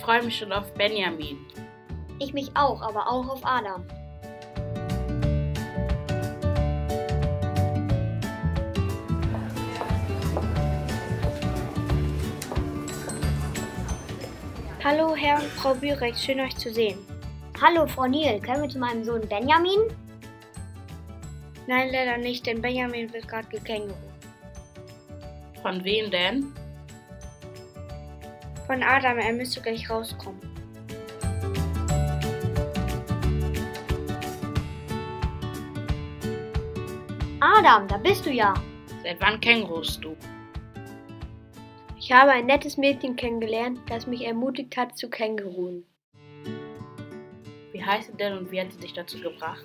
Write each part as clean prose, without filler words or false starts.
freue mich schon auf Benjamin. Ich mich auch, aber auch auf Adam. Hallo Herr und Frau Bürex, schön euch zu sehen. Hallo Frau Niel, können wir zu meinem Sohn Benjamin? Nein, leider nicht, denn Benjamin wird gerade gekänguru. Von wem denn? Von Adam, er müsste gleich rauskommen. Adam, da bist du ja. Seit wann kängurust du? Ich habe ein nettes Mädchen kennengelernt, das mich ermutigt hat zu känguruen. Wie heißt sie denn und wie hat sie dich dazu gebracht?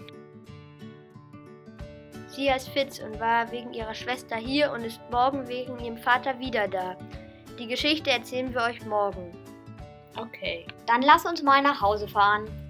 Sie heißt Fitz und war wegen ihrer Schwester hier und ist morgen wegen ihrem Vater wieder da. Die Geschichte erzählen wir euch morgen. Okay. Dann lass uns mal nach Hause fahren.